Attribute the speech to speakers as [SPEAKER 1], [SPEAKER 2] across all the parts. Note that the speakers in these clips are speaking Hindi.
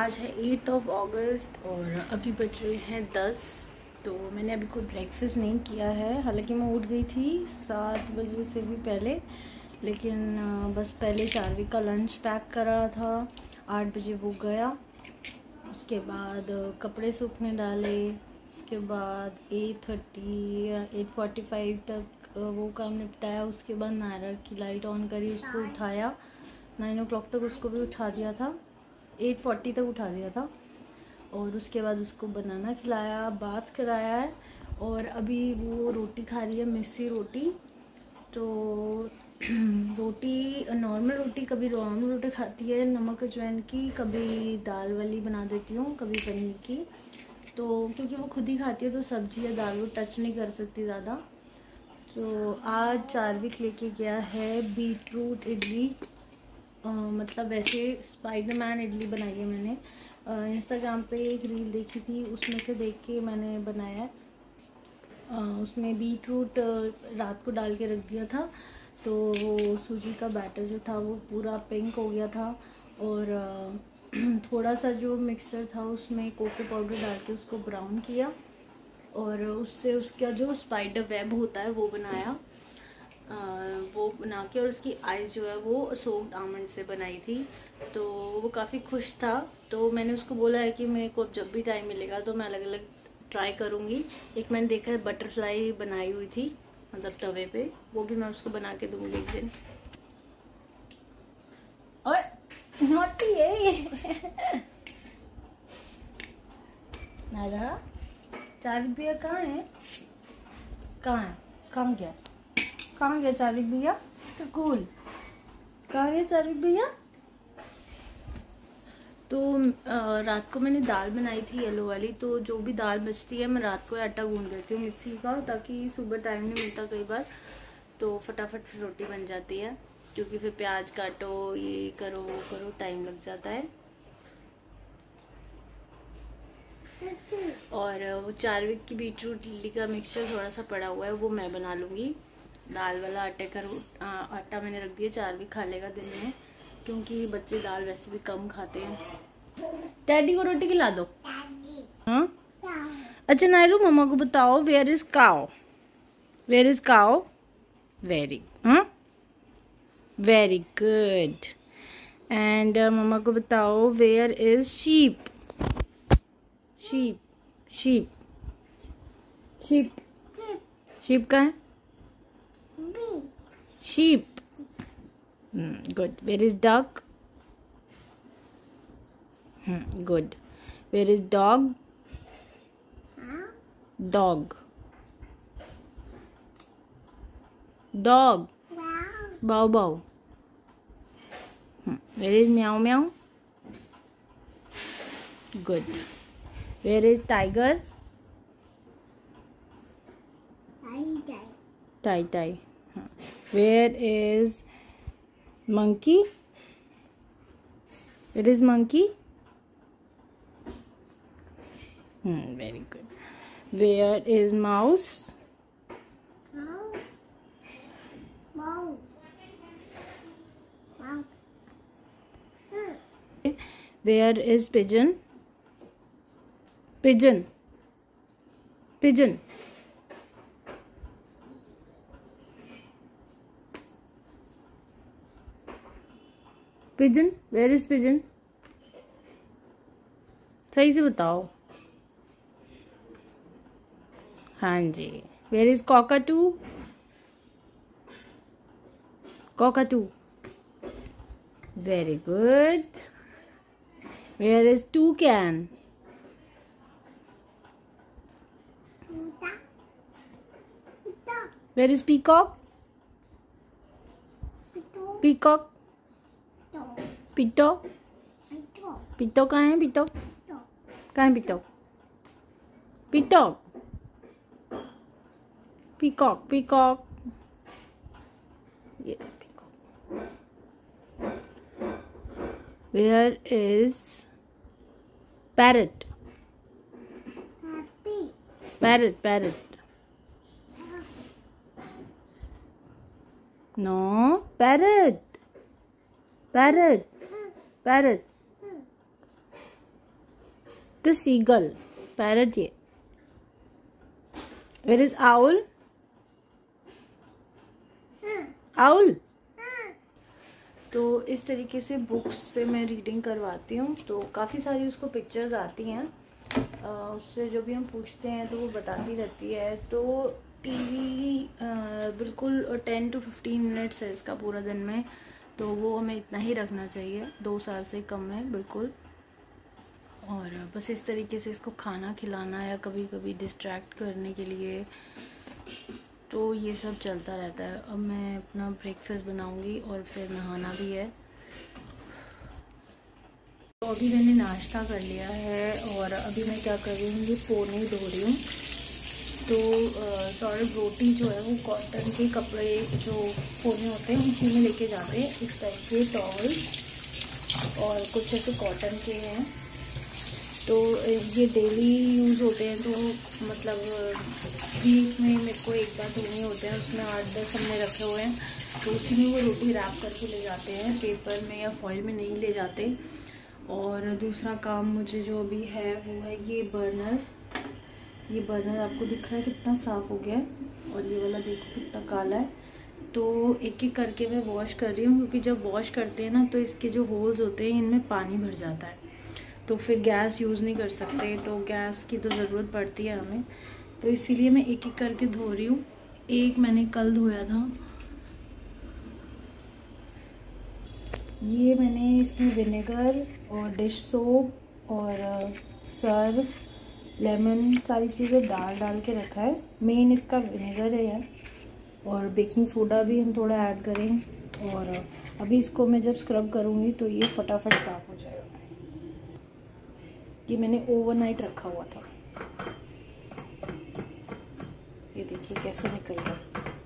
[SPEAKER 1] आज है 8 अगस्त और अभी बज रहे हैं 10। तो मैंने अभी कोई ब्रेकफास्ट नहीं किया है, हालांकि मैं उठ गई थी 7 बजे से भी पहले, लेकिन बस पहले चारवी का लंच पैक करा था। 8 बजे वो गया, उसके बाद कपड़े सूखने डाले, उसके बाद 8:30 या 8:45 तक वो काम निपटाया। उसके बाद नायरा की लाइट ऑन करी, उसको उठाया, 9 o'clock तक उसको भी उठा दिया था, 8:40 तक उठा दिया था। और उसके बाद उसको बनाना खिलाया, बात कराया है और अभी वो रोटी खा रही है, मिस्सी रोटी। तो रोटी नॉर्मल रोटी, कभी नॉर्मल रोटी खाती है नमक अजवाइन की, कभी दाल वाली बना देती हूँ, कभी पनीर की। तो क्योंकि वो खुद ही खाती है तो सब्जी या दाल वो टच नहीं कर सकती ज़्यादा। तो आज चार्विक लेके गया है बीटरूट इडली, मतलब वैसे स्पाइडरमैन इडली बनाई है मैंने। इंस्टाग्राम पे एक रील देखी थी, उसमें से देख के मैंने बनाया है। उसमें बीटरूट रात को डाल के रख दिया था, तो वो सूजी का बैटर जो था वो पूरा पिंक हो गया था। और थोड़ा सा जो मिक्सचर था उसमें कोको पाउडर डाल के उसको ब्राउन किया और उससे उसका जो स्पाइडर वेब होता है वो बनाया। वो बना के, और उसकी आइज़ जो है वो सोक्ड आमंड से बनाई थी। तो वो काफ़ी खुश था। तो मैंने उसको बोला है कि मेरे को जब भी टाइम मिलेगा तो मैं अलग अलग ट्राई करूँगी। एक मैंने देखा है बटरफ्लाई बनाई हुई थी, मतलब तवे पे, वो भी मैं उसको बना के दूँगी एक दिन। और नॉटी है नायरा, 4 भैया कहाँ है? कहाँ है? कहाँ गया? कहाँ गया चार्विक भैया? स्कूल कहाँ गया चार्विक भैया? तो रात को मैंने दाल बनाई थी येलो वाली, तो जो भी दाल बचती है मैं रात को आटा गूंद देती हूँ मिक्सी का, ताकि सुबह टाइम नहीं मिलता कई बार, तो फटाफट फिर रोटी बन जाती है। क्योंकि फिर प्याज काटो, ये करो वो करो, टाइम लग जाता है। और वो चार्विक की बीटरूट इडली का मिक्सचर थोड़ा सा पड़ा हुआ है, वो मैं बना लूँगी। दाल वाला आटा मैंने रख दिया, चार्विक खा लेगा दिन में, क्योंकि बच्चे दाल वैसे भी कम खाते हैं। डैडी को रोटी खिला दो। हाँ अच्छा नायरू, मम्मा को बताओ where is cow? Where is cow? Very very good. And मम्मा को बताओ where is sheep? Sheep sheep sheep sheep कहाँ है? Sheep. Good. Where is duck? Good. Where is dog? Dog. Dog. Bow bow. Where is meow meow? Good. Where is tiger? Tai tai. Where is monkey? Where is monkey? Very good. Where is mouse? Where is pigeon? Pigeon. Pigeon. Pigeon, where is pigeon? सही से बताओ। हाँ जी। Where is cockatoo? Cockatoo. Very good. Where is toucan? Where is peacock? Peacock. पिटो। पिटो कहाँ है? पिटो कहाँ है? पिटो पिटो। Peacock peacock. ये peacock. Where is parrot? Parrot parrot. No, parrot parrot parrot. the seagull, parrot ये. Where is owl? Owl. तो इस तरीके से बुक्स से मैं रीडिंग करवाती हूँ. तो काफ़ी सारी उसको पिक्चर्स आती हैं, उससे जो भी हम पूछते हैं तो वो बताती रहती है. तो टीवी बिल्कुल 10 to 15 मिनट्स है इसका पूरा दिन में, तो वो हमें इतना ही रखना चाहिए. 2 साल से कम है बिल्कुल. और बस इस तरीके से इसको खाना खिलाना या कभी कभी डिस्ट्रैक्ट करने के लिए, तो ये सब चलता रहता है. अब मैं अपना ब्रेकफास्ट बनाऊंगी और फिर नहाना भी है. तो अभी मैंने नाश्ता कर लिया है और अभी मैं क्या कर रही हूँ, ये पोने धो रही हूँ. तो सॉलिड रोटी जो है वो कॉटन के कपड़े जो पोने होते हैं उसी में लेके जाते हैं. इस टाइप के टॉवल और कुछ ऐसे कॉटन के हैं. तो ये डेली यूज़ होते हैं. तो मतलब वीक में मेरे को एक बार धोने होते हैं. उसमें 8-10 हमने रखे हुए हैं. तो उसी में वो रोटी रैप करके ले जाते हैं. पेपर में या फॉइल में नहीं ले जाते. और दूसरा काम मुझे जो अभी है वो है ये बर्नर. ये बर्नर आपको दिख रहा है कितना साफ़ हो गया है, और ये वाला देखो कितना काला है. तो एक एक करके मैं वॉश कर रही हूँ, क्योंकि जब वॉश करते हैं ना तो इसके जो होल्स होते हैं इनमें पानी भर जाता है. तो फिर गैस यूज़ नहीं कर सकते, तो गैस की तो ज़रूरत पड़ती है हमें. तो इसीलिए मैं एक एक करके धो रही हूँ. एक मैंने कल धोया था. ये मैंने इसमें विनेगर और डिश सोप और सर्फ, लेमन, सारी चीज़ें डाल के रखा है. मेन इसका विनेगर है यार, और बेकिंग सोडा भी हम थोड़ा ऐड करें. और अभी इसको मैं जब स्क्रब करूँगी तो ये फटाफट साफ़ हो जाएगा. ये मैंने ओवरनाइट रखा हुआ था. ये देखिए कैसे निकल रहा.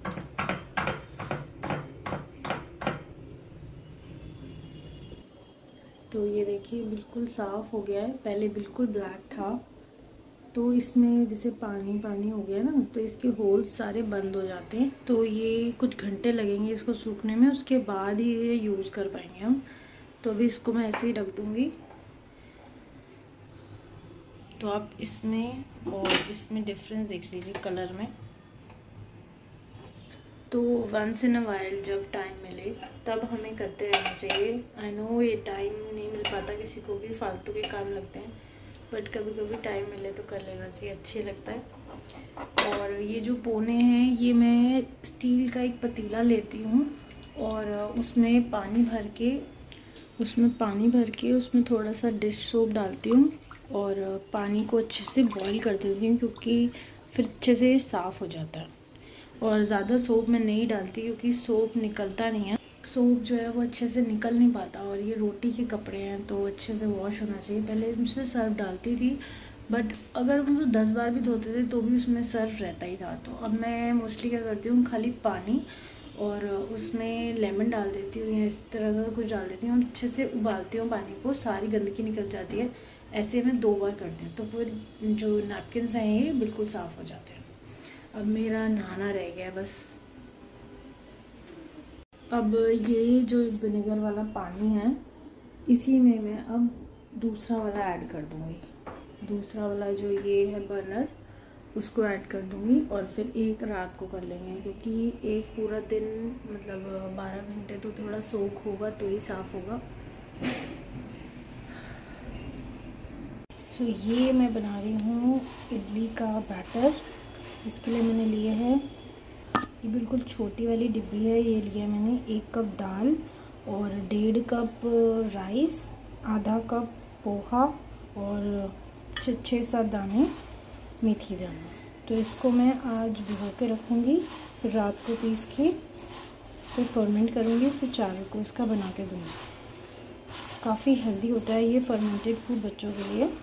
[SPEAKER 1] तो ये देखिए बिल्कुल साफ़ हो गया है. पहले बिल्कुल ब्लैक था. तो इसमें जैसे पानी पानी हो गया ना, तो इसके होल्स सारे बंद हो जाते हैं. तो ये कुछ घंटे लगेंगे इसको सूखने में, उसके बाद ही ये यूज़ कर पाएंगे हम. तो अभी इसको मैं ऐसे ही रख दूँगी. तो आप इसमें और इसमें डिफरेंस देख लीजिए कलर में. तो वंस इन अ वाइल जब टाइम मिले तब हमें करते रहना चाहिए. आई नो ये टाइम नहीं मिल पाता किसी को भी, फालतू के काम लगते हैं, बट कभी कभी टाइम मिले तो कर लेना चाहिए, अच्छे लगता है. और ये जो पोने हैं ये मैं स्टील का एक पतीला लेती हूँ और उसमें पानी भर के उसमें थोड़ा सा डिश सोप डालती हूँ और पानी को अच्छे से बॉईल कर देती हूँ, क्योंकि फिर अच्छे से साफ़ हो जाता है. और ज़्यादा सोप मैं नहीं डालती, क्योंकि सोप निकलता नहीं है. सोप जो है वो अच्छे से निकल नहीं पाता. और ये रोटी के कपड़े हैं तो अच्छे से वॉश होना चाहिए. पहले मुझसे सर्फ डालती थी, बट अगर हम 10 बार भी धोते थे तो भी उसमें सर्फ रहता ही था. तो अब मैं मोस्टली क्या करती हूँ, खाली पानी और उसमें लेमन डाल देती हूँ या इस तरह का कुछ डाल देती हूँ और अच्छे से उबालती हूँ पानी को. सारी गंदगी निकल जाती है. ऐसे मैं 2 बार करती हूँ, तो फिर जो नैपकिन्स हैं ये बिल्कुल साफ़ हो जाते हैं. अब मेरा नहाना रह गया बस. अब ये जो विनेगर वाला पानी है इसी में मैं अब दूसरा वाला ऐड कर दूँगी. दूसरा वाला जो ये है बर्नर, उसको ऐड कर दूँगी और फिर एक रात को कर लेंगे, क्योंकि एक पूरा दिन मतलब 12 घंटे तो थोड़ा सोख होगा तो ही साफ़ होगा. तो ये मैं बना रही हूँ इडली का बैटर. इसके लिए मैंने लिए हैं, ये बिल्कुल छोटी वाली डिब्बी है. ये लिया मैंने 1 कप दाल और 1.5 कप राइस, आधा कप पोहा और 6-7 दाने मेथी दाना. तो इसको मैं आज भिगो के रखूँगी, फिर रात को पीस के फिर फर्मेंट करूँगी, फिर चावल को इसका बना के दूँगी. काफ़ी हेल्दी होता है ये फर्मेंटेड फूड बच्चों के लिए.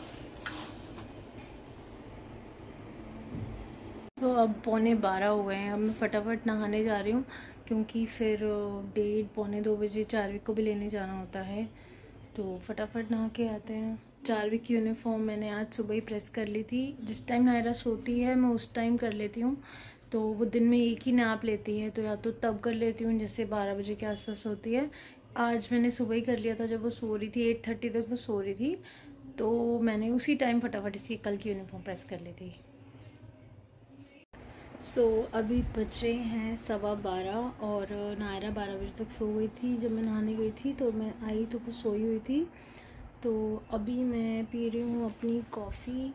[SPEAKER 1] तो अब 11:15 हुए हैं. अब मैं फटाफट नहाने जा रही हूँ, क्योंकि फिर 1:30-1:45 बजे चारविक को भी लेने जाना होता है. तो फटाफट नहा के आते हैं. चारविक की यूनिफॉर्म मैंने आज सुबह ही प्रेस कर ली थी. जिस टाइम नायरा सोती है मैं उस टाइम कर लेती हूँ. तो वो दिन में एक ही नैप लेती है, तो या तो तब कर लेती हूँ जैसे 12 बजे के आसपास होती है. आज मैंने सुबह ही कर लिया था जब वो सो रही थी. 8:30 तक वो सो रही थी. तो मैंने उसी टाइम फटाफट इसकी कल की यूनिफॉर्म प्रेस कर ली थी। अभी बज रहे हैं 12:15 और नायरा 12 बजे तक सो गई थी। जब मैं नहाने गई थी तो मैं आई तो वो सोई हुई थी। तो अभी मैं पी रही हूँ अपनी कॉफ़ी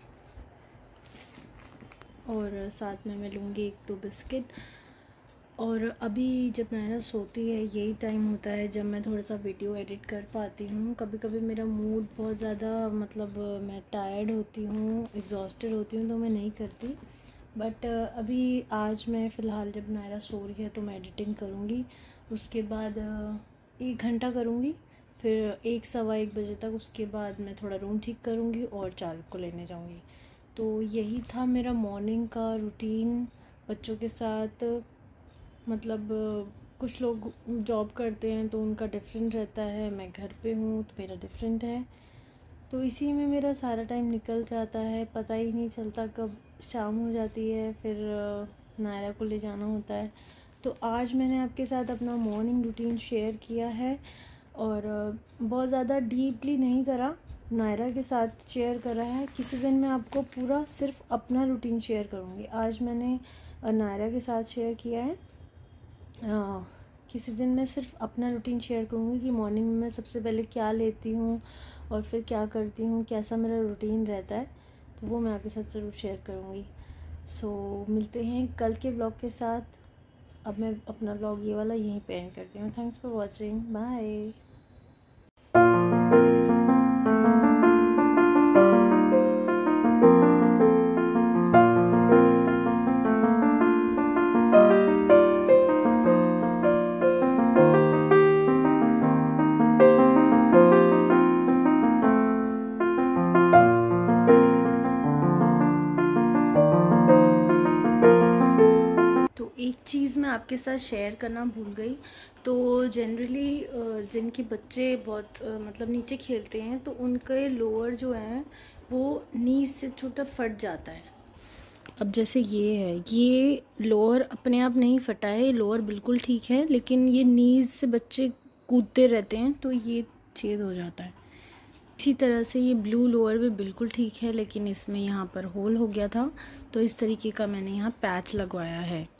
[SPEAKER 1] और साथ में मैं लूँगी 1-2 बिस्किट। और अभी जब नायरा सोती है यही टाइम होता है जब मैं थोड़ा सा वीडियो एडिट कर पाती हूँ। कभी कभी मेरा मूड बहुत ज़्यादा मतलब मैं टायर्ड होती हूँ, एग्जॉस्टेड होती हूँ, तो मैं नहीं करती। बट अभी आज मैं फ़िलहाल जब नायरा सो रही है तो मैं एडिटिंग करूँगी। उसके बाद 1 घंटा करूँगी, फिर 1-1:15 बजे तक। उसके बाद मैं थोड़ा रूम ठीक करूँगी और चार्ल को लेने जाऊँगी। तो यही था मेरा मॉर्निंग का रूटीन बच्चों के साथ। मतलब कुछ लोग जॉब करते हैं तो उनका डिफरेंट रहता है, मैं घर पे हूँ तो मेरा डिफरेंट है। तो इसी में मेरा सारा टाइम निकल जाता है, पता ही नहीं चलता कब शाम हो जाती है। फिर नायरा को ले जाना होता है। तो आज मैंने आपके साथ अपना मॉर्निंग रूटीन शेयर किया है और बहुत ज़्यादा डीपली नहीं करा, नायरा के साथ शेयर करा है। किसी दिन मैं आपको पूरा सिर्फ अपना रूटीन शेयर करूँगी। आज मैंने नायरा के साथ शेयर किया है। किसी दिन मैं सिर्फ अपना रूटीन शेयर करूँगी कि मॉर्निंग में मैं सबसे पहले क्या लेती हूँ और फिर क्या करती हूँ, कैसा मेरा रूटीन रहता है। तो वो मैं आपके साथ ज़रूर शेयर करूँगी। मिलते हैं कल के व्लॉग के साथ। अब मैं अपना व्लॉग ये वाला यहीं पे एंड करती हूँ। Thanks for watching, bye. एक चीज़ मैं आपके साथ शेयर करना भूल गई। तो जनरली जिनके बच्चे बहुत मतलब नीचे खेलते हैं तो उनके लोअर जो है वो नीज से छोटा फट जाता है। अब जैसे ये है, ये लोअर अपने आप नहीं फटा है, लोअर बिल्कुल ठीक है, लेकिन ये नीज से बच्चे कूदते रहते हैं तो ये छेद हो जाता है। इसी तरह से ये ब्लू लोअर भी बिल्कुल ठीक है, लेकिन इसमें यहाँ पर होल हो गया था तो इस तरीके का मैंने यहाँ पैच लगवाया है।